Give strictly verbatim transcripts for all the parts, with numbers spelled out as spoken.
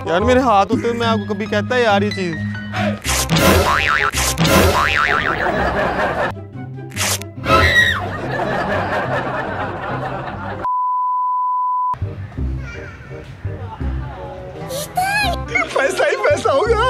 यार मेरे हाथ होते मैं आपको कभी कहता है यार ये चीज। पैसा ही पैसा होगा।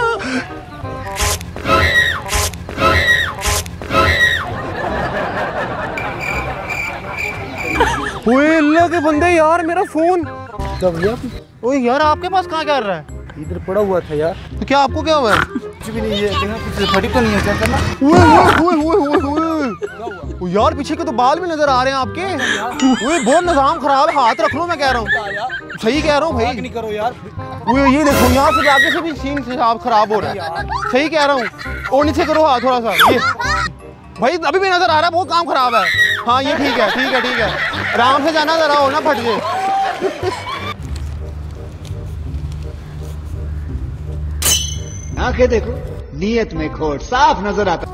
ओए अल्लाह के बंदे यार मेरा फोन। ओए यार आपके पास कहाँ कर रहा है? इधर पड़ा हुआ था यार। तो क्या आपको क्या हुआ है? कुछ भी नहीं है, पीछे खड़ी तो नहीं है, क्या करना? ओए ओए ओए ओए ओए यार पीछे के तो बाल भी नजर आ रहे हैं आपके। ओए बहुत निजाम खराब है, हाथ रख लो मैं कह रहा हूँ। सही कह रहा हूँ भाई। नहीं करो यार। ओए ये देखो यहाँ से आगे से भी सीन खराब हो रहा है। सही कह रहा हूँ। और नीचे करो हाथ थोड़ा सा। ये भाई अभी भी नजर आ रहा है, बहुत काम खराब है। हाँ ये ठीक है ठीक है ठीक है, आराम से जाना, जरा हो ना फट जाए। आंखें देखो, नीयत में खोट साफ नजर आता।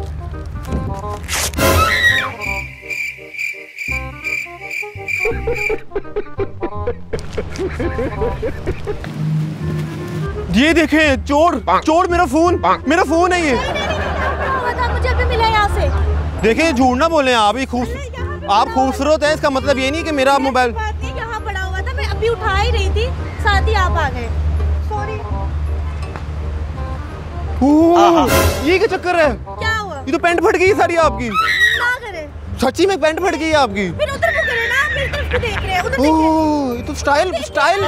ये देखें चोर, चोर मेरा फोन, मेरा फोन है ये। मुझे अभी मिला यहाँ से। देखिए झूठ ना बोले आप, ही खूब आप खूबसूरत है, इसका मतलब ये नहीं कि मेरा मोबाइल यहाँ पड़ा हुआ था, मैं अभी उठा ही रही थी, साथ ही आप आ गए। सॉरी। ये क्या चक्कर है? क्या हुआ? ये तो पैंट फट गई सारी आपकी। क्या करे? सच्ची में पैंट फट गई आपकी। फिर उधर को करे ना, मेरी तरफ देख रहे हैं, उधर ओह ये तो स्टाइल स्टाइल।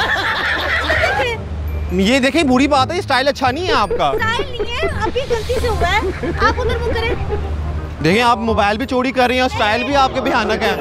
ये देखें बुरी बात है, स्टाइल अच्छा नहीं है आपका। स्टाइल नहीं है, अभी गलती से हुआ है, आप उधर मुंह करें। देखें आप मोबाइल भी चोरी कर रही हैं और स्टाइल भी आपके भयानक है।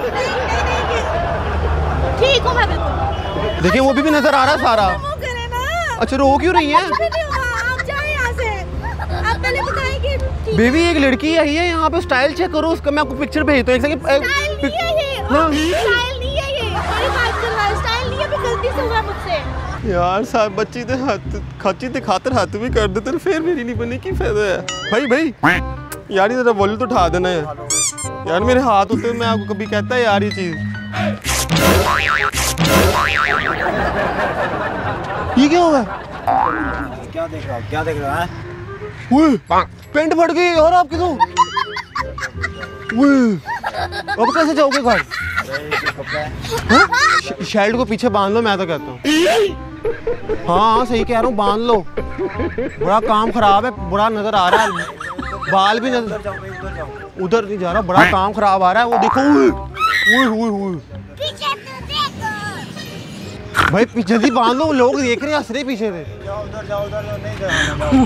ठीक हूँ मैं बिल्कुल। देखिए वो भी, भी नजर आ रहा है सारा। अच्छा रो क्यों रही है? आप जाए यहाँ से, आप पहले बताएं कि बेबी एक लड़की आई है यहाँ पे, स्टाइल चेक करो उसका, मैं आपको पिक्चर भेजता हूँ। एक स्टाइल नहीं है ये, स्टाइल नहीं है ये, मेरी बात कर रहा है, स्टाइल नहीं है, अभी गलती से हुआ मुझसे। यार साहब बच्ची ते हाथ खच्ची ते खातर हाथ भी कर देते फिर मेरी नहीं बनी, की फायदा है भाई भाई। यार ये जरा वॉल्यूम तो उठा देना है यार, मेरे हाथ होते मैं आपको कभी कहता है यार ये चीज। ये क्या हुआ? क्या देख रहा हो, क्या देख रहा है? पेंट फट गई और आपकी तो। अब कैसे जाओगे घर? शर्ट को पीछे बांध लो, मैं तो कहता हूँ। हाँ हाँ सही कह रहा हूँ, बांध लो, बड़ा काम खराब है, बुरा नजर आ रहा है, बाल भी नजर, उधर नहीं जा रहा, बड़ा काम खराब आ रहा है। वो देखो उई, उई, उई। भाई जल्दी बांध लो, लोग देख रहे हैं, हंस रहे पीछे से। उधर जाओ, उधर जाओ, नहीं जाओ।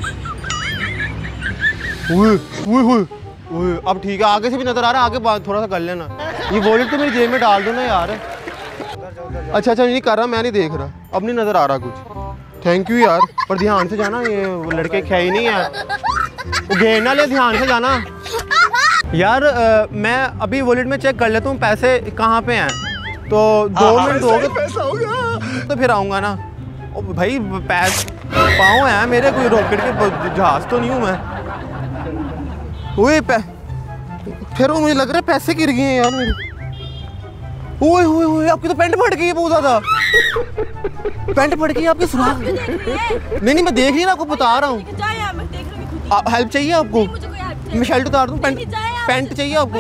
अब ठीक है, आगे से भी नजर आ रहा है, आगे थोड़ा सा कर लेना। ये वॉलेट तो मेरी जेब में डाल दो ना यार। अच्छा अच्छा नहीं कर रहा, मैं नहीं देख रहा, अब नहीं नजर आ रहा कुछ। थैंक यू यार, पर ध्यान से जाना, ये लड़के ख्या ही नहीं है, वो घेरना ले, ध्यान से जाना यार। आ, मैं अभी वॉलेट में चेक कर लेता हूँ पैसे कहाँ पे हैं, तो दो मिनट दोगे पैसा होगा तो फिर आऊँगा ना। ओ भाई पैस पाँव हैं मेरे, कोई रॉकेट के जहाज तो नहीं हूँ मैं। ओए फिर मुझे लग रहा है पैसे गिर गए हैं यार मेरे। ओए ओए ओए आपकी तो पैंट फट गई है बहुत ज्यादा। पैंट फट गई आपकी, सुराख नहीं नहीं मैं देख रही ना, आपको बता रहा हूँ। हेल्प चाहिए आपको? मैं शर्ट उतार दूँ? पैंट पैंट चाहिए आपको?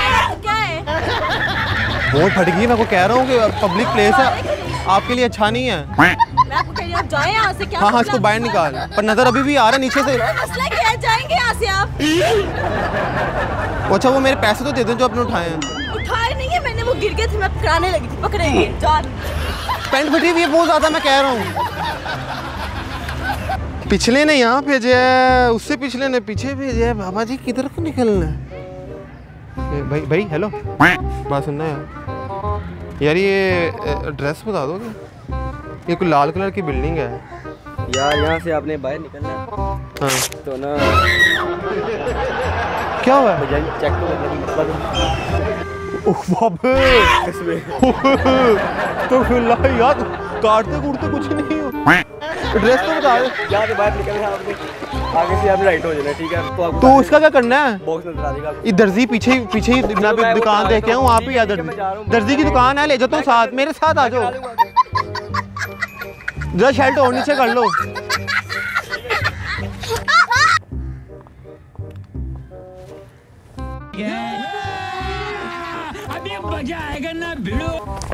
बहुत फट गई है, मैं को कह रहा हूँ कि पब्लिक प्लेस है, आपके लिए अच्छा नहीं है। मैं आपको कह रही हूं, आप जाएं यहाँ से। क्या हाँ हाँ इसको बाहर निकाल, पर नजर अभी भी आ रहा है नीचे से। मसला क्या है, जाएंगे यहाँ से आप। अच्छा वो मेरे पैसे तो दे दो जो आपने उठाए हैं। उठाए नहीं है मैंने, वो गिर गए थे, मैं पकड़ाने लगी थी, पकड़ेंगे। पैंट फटी हुई है बहुत ज्यादा, मैं कह रहा हूँ। पिछले ने यहाँ भेजे है, उससे पिछले ने पीछे भेजे है। बाबा जी किधर को निकलना है? भाई भाई हेलो, बात सुनना यार। यार ये एड्रेस बता दोगे? ये कोई लाल कलर की बिल्डिंग है यार, यहाँ से आपने बाहर निकलना है। हाँ तो ना क्या हुआ है? चेक तो तो फिर यार काटते कूटते कुछ नहीं हो, एड्रेस तो बता दे। यहाँ से बाहर निकलना है आपने, आगे से आपने राइट हो जाना, ठीक है? तो आपको तो उसका क्या करना है? बॉक्स नजर आ जाएगा। ये दर्जी पीछे ही पीछे ही दुकान देखे हूँ, वहाँ पे याद दर्जी की दुकान है, ले जाता हूँ साथ, मेरे साथ आ जाओ। जरा शर्ट और नीचे कर लो। अभी मजा आएगा ना भिड़ो।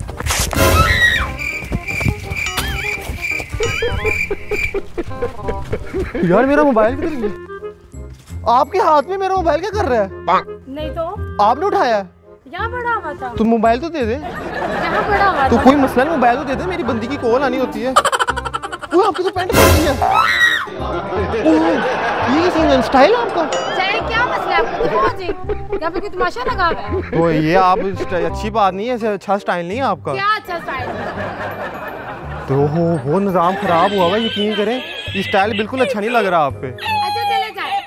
यार मेरा मोबाइल किधर गया? आपके हाथ में मेरा मोबाइल क्या कर रहा है? नहीं तो आपने उठाया? यहाँ पड़ा हुआ था। तो मोबाइल तो दे दे। यहाँ पड़ा हुआ तो था। कोई मसला नहीं, मोबाइल तो दे दे, मेरी बंदी की कॉल आनी होती है। वो आपकी तो पैंट पहनी है। ओह, ये क्या स्टाइल है आपका? चाहे क्या मसला है आपको? दिखाओ जी, यहाँ पे कोई तमाशा लगा हुआ है। तो ये आप अच्छी बात नहीं है, ऐसे अच्छा स्टाइल नहीं है आपका। क्या अच्छा स्टाइल? तो हो वो निज़ाम खराब हुआ हुआ, यकीन करें ये स्टाइल बिल्कुल अच्छा नहीं लग रहा आप पे। अच्छा चले जाए।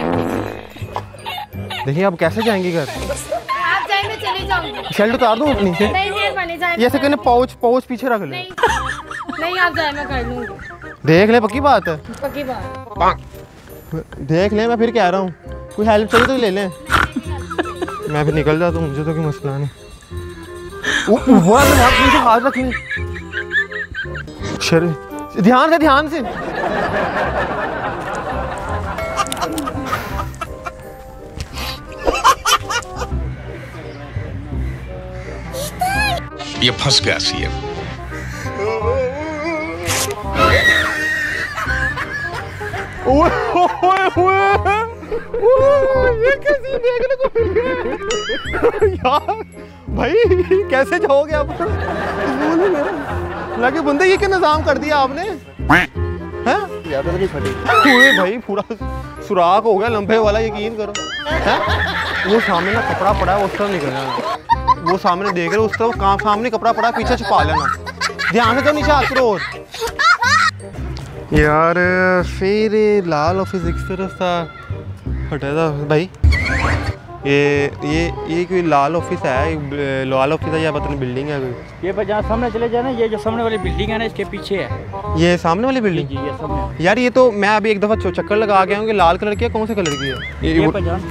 देखिए आप कैसे जाएंगी घर? आप जाए, मैं चली जाऊंगी। शर्ट उतार दूं अपनी से? नहीं मेहरबानी जाए। ये ऐसे कहने पाउच पाउच पीछे रख ले। नहीं नहीं आप जाए, मैं कर लूंगी। देख ले, पक्की बात है। पक्की बात। देख ले, मैं फिर कह रहा हूँ कोई हेल्प चाहिए तो ले लें। मैं फिर निकल जाता हूँ, मुझे तो कोई मसला नहीं। वो वो मुझे हाथ रखनी। शर ध्यान से ध्यान से। ये फंस गया सीएम। ओए ओए ओए ये कैसी देखने को मिल गया यार। भाई कैसे जाओगे आप? लगे बंदे ये क्या निजाम कर दिया आपने? हैं? ज़्यादा तो नहीं फटी। ओए भाई पूरा सुराख हो गया लंबे वाला, यकीन करो। हैं? वो सामने ना कपड़ा पड़ा है, उस तरफ निकल जाना। वो सामने देख रहे हो, उस तरफ कहाँ सामने कपड़ा पड़ा, पीछे छुपा लेना। ध्यान से तो नीचे हाथ करो यार। फिर लाल ऑफिस एक तरफ था, हटा था भाई। ये ये ये कोई लाल ऑफिस है, लाल ऑफिस है या पता नहीं बिल्डिंग है कोई। ये पर जहाँ सामने चले जाना, ये जो सामने वाली बिल्डिंग है ना, इसके पीछे है। ये सामने वाली बिल्डिंग? जी ये सामने। यार ये तो मैं अभी एक दफ़ा चक्कर लगा गया हूँ कि लाल कलर की है, कौन से कलर की है? ये, ये वो, पर जान।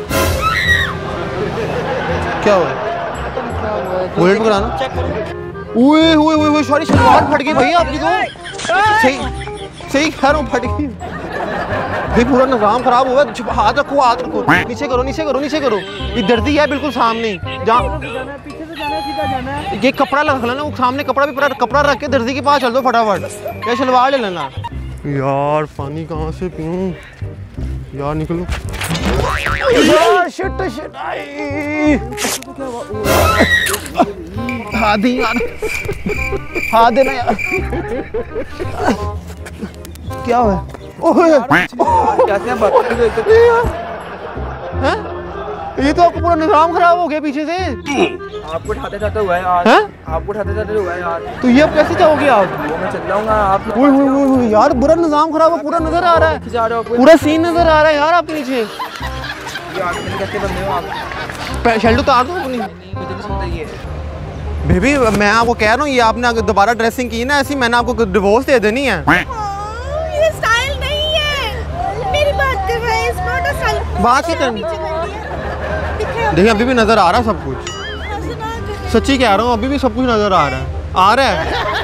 क्या हुआ? बुलेट पकड़ाना? ओए ओए ओए ओए सॉरी, शलवार फट गई भाई आपकी तो। सही सही कह रहा हूँ, फट गई भाई। पूरा निजाम खराब हुआ। हाथ रखो, हाथ रखो, नीचे करो, नीचे करो, नीचे करो। ये दर्दी है बिल्कुल सामने, जहाँ पीछे से जाना, सीधा जाना है। ये कपड़ा रख लेना, वो सामने कपड़ा भी पड़ा, कपड़ा रख के दर्जी के पास चल दो फटाफट। क्या शलवार ले लेना। यार पानी कहाँ से पीऊँ यार, निकलो यार। शिट शिट आई हाथ दे यार, हाथ देना यार। क्या हुआ? ओए कैसे बात कर रहे हो? हैं? ये तो आपको पूरा निजाम खराब हो गया पीछे से। आपको उठाते उठाते हुआ है आज। हैं? आपको उठाते उठाते हुआ है आज। तो ये अब कैसे जाओगे आप? वो मैं चल जाऊंगा। आप ओए ओए ओए ओए यार, बुरा निजाम खराब है, पूरा नजर आ रहा है, जा रहे हो? पूरा सीन नजर आ रहा है यार आप नीचे। ये आगे कैसे बंदे हो आप? शर्ट उतार दो अपनी। मुझे नहीं सुनता ये। बेबी मैं आपको कह रहा हूँ, ये आपने अगर दोबारा ड्रेसिंग की ना ऐसी, मैंने आपको डिवोर्स दे देनी है। ये स्टाइल नहीं है। मेरी बात कर रहा है, इट्स नॉट अ स्टाइल। बात ही करनी। देखिए अभी भी नजर आ रहा है सब कुछ, सच्ची कह रहा हूँ, अभी भी सब कुछ नजर आ रहा है, आ रहा है।